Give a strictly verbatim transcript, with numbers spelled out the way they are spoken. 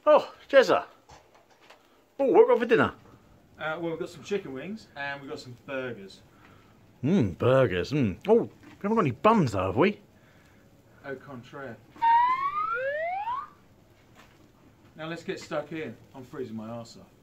Oh, Jezza. Oh, what have we got for dinner? Uh, well, we've got some chicken wings and we've got some burgers. Mmm, burgers. Mmm. Oh, we haven't got any buns though, have we? Au contraire. Now let's get stuck in. I'm freezing my arse off.